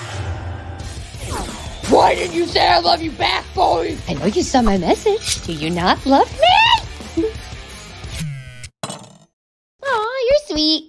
Why didn't you say I love you back, boy? I know you saw my message. Do you not love me? Aw, you're sweet.